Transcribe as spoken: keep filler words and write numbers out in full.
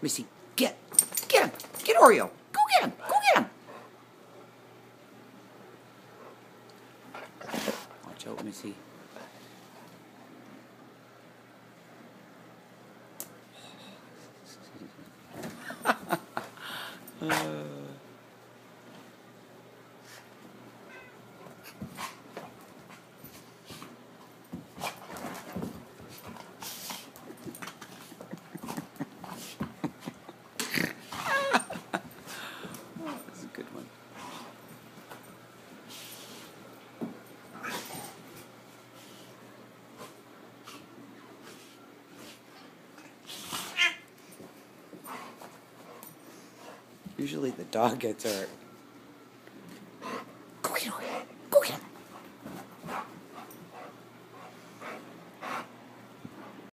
me see. Get. Get him. Get Oreo. Go get him. Go get him. Watch out. Let me see. uh. That's a good one. Usually the dog gets hurt. Go get him. Go get him.